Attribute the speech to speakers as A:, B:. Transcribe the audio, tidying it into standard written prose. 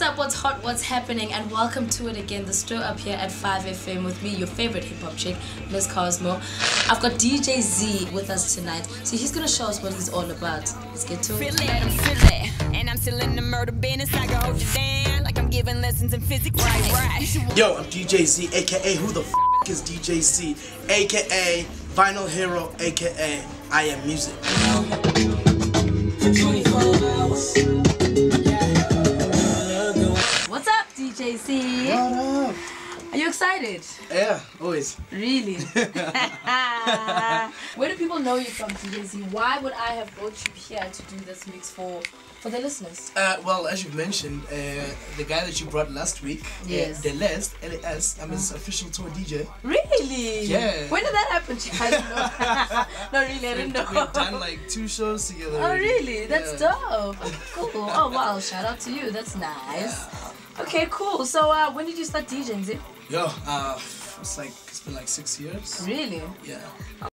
A: up, what's hot, what's happening, and welcome to it again, the Stir Up here at 5FM with me, your favorite hip-hop chick, Ms Cosmo. I've got DJ Zee with us tonight, so he's gonna show us what he's all about. Let's get to it.
B: And I'm still in the murder business. I can hold you down like I'm giving lessons in physics. Right.
C: Yo, I'm DJ Zee, aka who the f is DJ Zee, aka Vinyl Hero, aka I Am Music.
A: What's up, DJ Zee?
C: What up?
A: Are you excited?
C: Yeah, always.
A: Really? Where do people know you from, DJ Zee? Why would I have brought you here to do this mix for the listeners?
C: Well, as you mentioned, the guy that you brought last week,
A: yes,
C: LS, I'm his official tour DJ.
A: Really?
C: Yeah.
A: When did that happen? I don't know. No, really, I didn't know.
C: We've done like 2 shows together.
A: Oh, really? That's dope. Cool. Oh, wow. Shout out to you. That's nice. Okay, cool. So, when did you start DJing, Zee?
C: Yo, it's been like 6 years.
A: Really?
C: Yeah.